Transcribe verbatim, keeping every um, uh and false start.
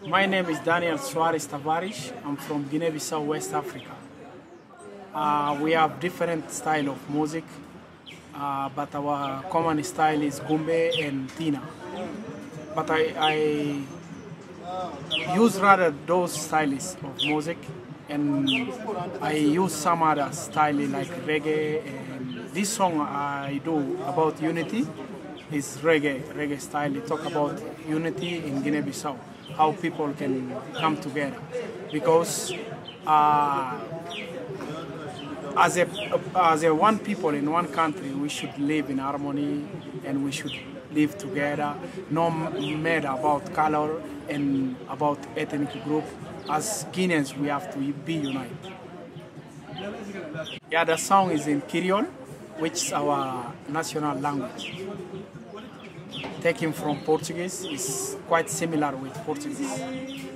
My name is Daniel Soares Tavares. I'm from Guinea-Bissau, West Africa. Uh, we have different style of music, uh, but our common style is gumbe and tina. But I, I use rather those styles of music, and I use some other style like reggae. And this song I do about unity is reggae, reggae style. It talk about unity in Guinea-Bissau, how people can come together. Because uh, as a as a one people in one country, we should live in harmony and we should live together, no matter about color and about ethnic group. As Guineans, we have to be united. Yeah, the song is in Creole, which is our national language. Taken from Portuguese, is quite similar with Portuguese.